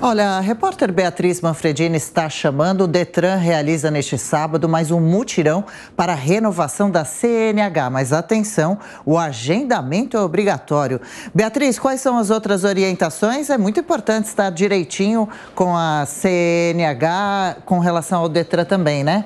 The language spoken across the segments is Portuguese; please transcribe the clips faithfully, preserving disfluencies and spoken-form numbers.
Olha, a repórter Beatriz Manfredini está chamando. O Detran realiza neste sábado mais um mutirão para a renovação da C N H. Mas atenção, o agendamento é obrigatório. Beatriz, quais são as outras orientações? É muito importante estar direitinho com a C N H com relação ao Detran também, né?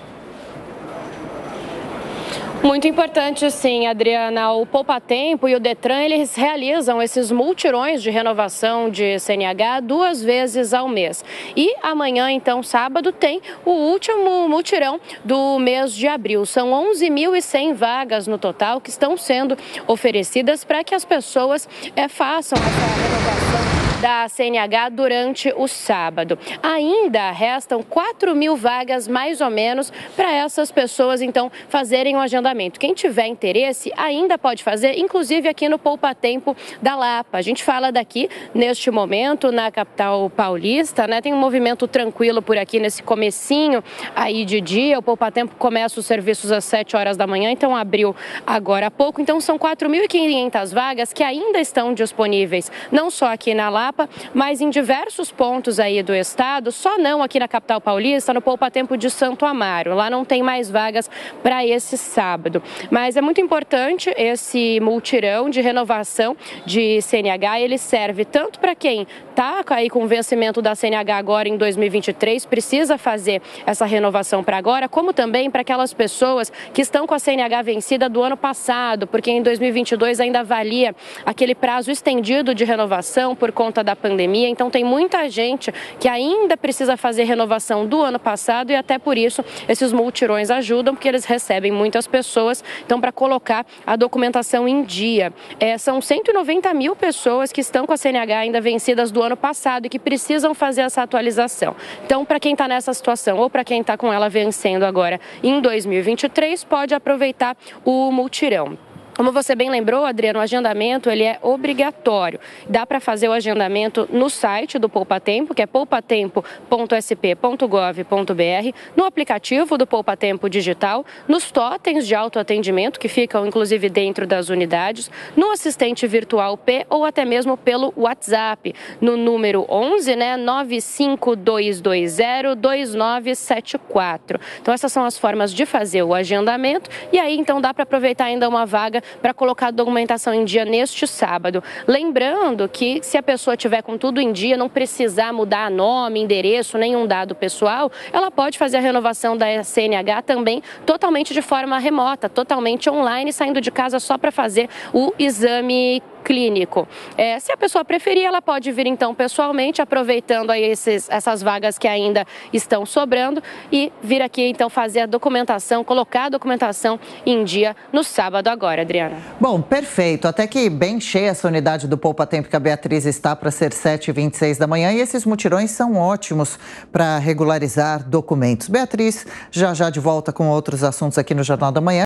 Muito importante, sim, Adriana. O Poupa Tempo e o Detran, eles realizam esses multirões de renovação de C N H duas vezes ao mês. E amanhã, então, sábado, tem o último multirão do mês de abril. São onze mil e cem vagas no total que estão sendo oferecidas para que as pessoas é, façam essa renovação da C N H durante o sábado. Ainda restam quatro mil vagas, mais ou menos, para essas pessoas, então, fazerem o agendamento. Quem tiver interesse ainda pode fazer, inclusive aqui no Poupa Tempo da Lapa. A gente fala daqui, neste momento, na capital paulista, né? Tem um movimento tranquilo por aqui nesse comecinho aí de dia. O Poupa Tempo começa os serviços às sete horas da manhã, então abriu agora há pouco. Então são quatro mil e quinhentas vagas que ainda estão disponíveis, não só aqui na Lapa, mas em diversos pontos aí do estado, só não aqui na capital paulista, no Poupa Tempo de Santo Amaro. Lá não tem mais vagas para esse sábado. Mas é muito importante esse multirão de renovação de C N H. Ele serve tanto para quem está aí com o vencimento da C N H agora em dois mil e vinte e três, precisa fazer essa renovação para agora, como também para aquelas pessoas que estão com a C N H vencida do ano passado, porque em dois mil e vinte e dois ainda valia aquele prazo estendido de renovação por conta da pandemia. Então tem muita gente que ainda precisa fazer renovação do ano passado e até por isso esses multirões ajudam, porque eles recebem muitas pessoas, então para colocar a documentação em dia. É, são cento e noventa mil pessoas que estão com a C N H ainda vencidas do ano passado e que precisam fazer essa atualização. Então, para quem está nessa situação ou para quem está com ela vencendo agora em dois mil e vinte e três, pode aproveitar o multirão. Como você bem lembrou, Adriano, o agendamento ele é obrigatório. Dá para fazer o agendamento no site do Poupa Tempo, que é poupa tempo ponto s p ponto gov ponto b r, no aplicativo do Poupa Tempo Digital, nos totens de autoatendimento, que ficam inclusive dentro das unidades, no assistente virtual P ou até mesmo pelo WhatsApp, no número onze, né, nove cinco dois dois zero dois nove sete quatro. Então essas são as formas de fazer o agendamento e aí então dá para aproveitar ainda uma vaga para colocar a documentação em dia neste sábado. Lembrando que se a pessoa tiver com tudo em dia, não precisar mudar nome, endereço, nenhum dado pessoal, ela pode fazer a renovação da C N H também totalmente de forma remota, totalmente online, saindo de casa só para fazer o exame clínico. É, se a pessoa preferir, ela pode vir então pessoalmente, aproveitando aí esses, essas vagas que ainda estão sobrando e vir aqui então fazer a documentação, colocar a documentação em dia no sábado agora, Adriana. Bom, perfeito. Até que bem cheia essa unidade do Poupa Tempo que a Beatriz está para ser sete e vinte e seis da manhã e esses mutirões são ótimos para regularizar documentos. Beatriz, já já de volta com outros assuntos aqui no Jornal da Manhã.